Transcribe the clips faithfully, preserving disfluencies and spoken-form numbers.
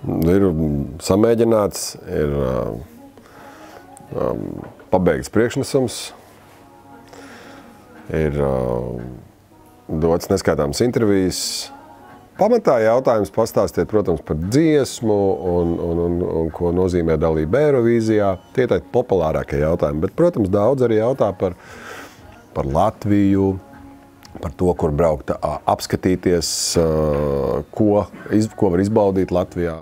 Ir samēģināts, ir um, pabeigts priekšnesums, ir uh, dots neskaitāmas intervijas. Pamatā jautājums pastāstiet, protams, par dziesmu un, un, un, un ko nozīmē dalība Eirovīzijā. Tie ir populārākie jautājumi, bet, protams, daudz arī jautā par, par Latviju, par to, kur braukt, apskatīties, ko, iz, ko var izbaudīt Latvijā.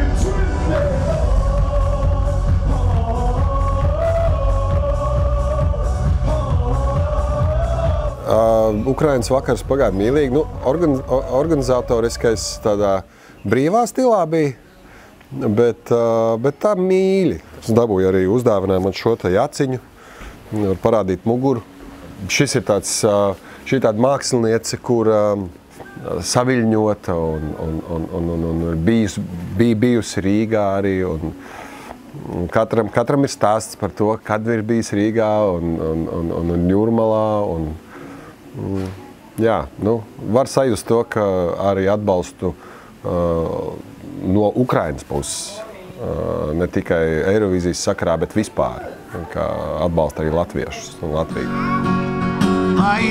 Uh, Ukrainas vakars pagāja mīlīgi. Nu, organiz, organizatoriskais tādā brīvā stilā bija, bet, uh, bet tā mīļi. Es dabūju arī uzdāvinājumu man šo te jaciņu, var parādīt muguru. Šis ir tāds, uh, šī tāda māksliniece, kur uh, saviļņota un, un, un, un, un, un bijus, bija bijusi Rīgā arī. Un, un katram, katram ir stāsts par to, kad ir bijis Rīgā un, un, un, un, un Jūrmalā. Un, Jā, nu, var sajust to, ka arī atbalstu uh, no Ukrainas puses, uh, ne tikai Eirovīzijas sakarā, bet vispār, kā atbalsta arī latviešus un Latviju. Ai,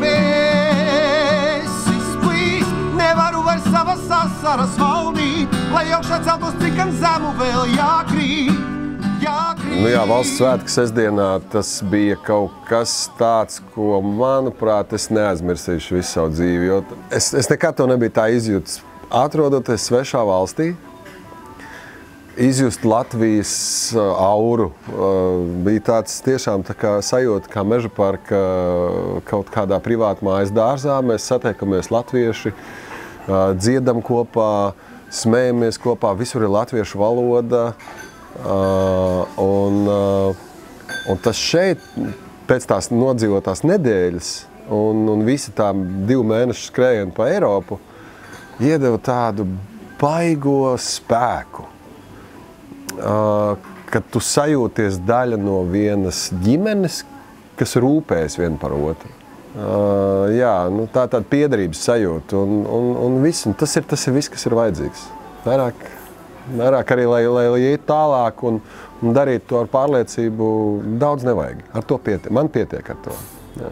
debesis plīs, nevaru vairs savas asaras valdīt, lai augšā celtos cik gan zemu vēl jākrīt. Nu jā, valsts svētku sestdienā tas bija kaut kas tāds, ko, manuprāt, es neaizmirsīšu visu savu dzīvi, jo es, es nekad to nebiju tā izjūtas. Atrodoties svešā valstī, izjust Latvijas uh, auru, uh, bija tāds tiešām tā kā sajūta, kā Meža parka uh, kaut kādā privātmājas dārzā. Mēs satiekamies latvieši, uh, dziedam kopā, smējamies kopā, visur ir latviešu valoda. Uh, un, uh, un tas šeit, pēc tās nodzīvotās nedēļas un, un visi tā divu mēnešu skrējienu pa Eiropu, iedeva tādu baigo spēku, uh, kad tu sajūties daļa no vienas ģimenes, kas rūpējas vien par otru. Uh, jā, nu, tā tāda piederības sajūta un, un, un viss, un tas ir, tas ir viss, kas ir vajadzīgs. Vairāk, Vairāk arī, lai, lai, lai iet tālāk un, un darīt to ar pārliecību, daudz nevajag. Ar to pietiek. Man pietiek ar to. Jā.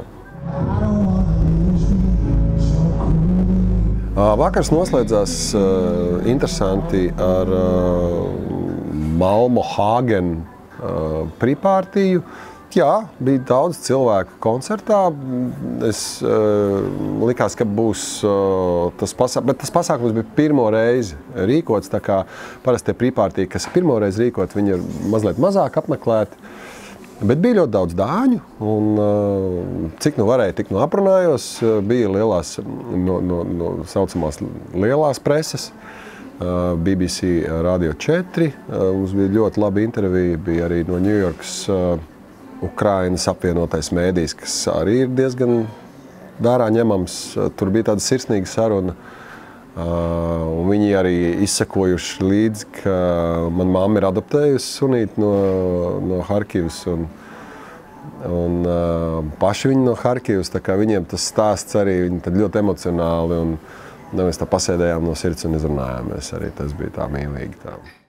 Vakars noslēdzās uh, interesanti ar uh, Malmo Hagen uh, pripārtiju. Jā, bija daudz cilvēku koncertā. Es uh, likās, ka būs uh, tas pasākums, bet tas pasākums bija pirmo reizi rīkots, tā kā parasti tie pripārtīgi, kas pirmo reizi rīkot, viņi ir mazliet mazāk apmeklēti. Bet bija ļoti daudz dāņu, un uh, cik nu varēja, tik nu aprunājos, bija lielās, no, no, no saucamās lielās preses, uh, B B C Radio četri, uh, mums bija ļoti laba intervija, bija arī no Ņujorkas uh, Ukrainas apvienotais mēdījis, kas arī ir diezgan vērā ņemams. Tur bija tāda sirsnīga saruna. Uh, un viņi arī izsekojuši līdzi, ka man mamma ir adoptējusi sunīti no, no Harkivas. Un, un uh, paši viņi no Harkivas, tā kā viņiem tas stāsts arī viņi tad ļoti emocionāli. Un, un mēs tā pasēdējām no sirds un izrunājāmies arī. Tas bija tā mīlīgi. Tā.